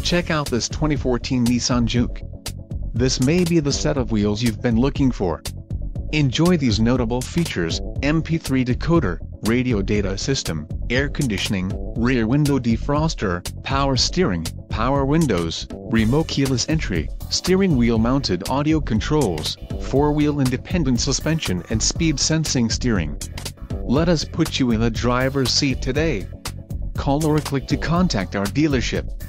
Check out this 2014 Nissan Juke. This may be the set of wheels you've been looking for. Enjoy these notable features: MP3 decoder, radio data system, air conditioning, rear window defroster, power steering, power windows, remote keyless entry, steering wheel mounted audio controls, 4-wheel independent suspension and speed sensing steering. Let us put you in the driver's seat today. Call or click to contact our dealership.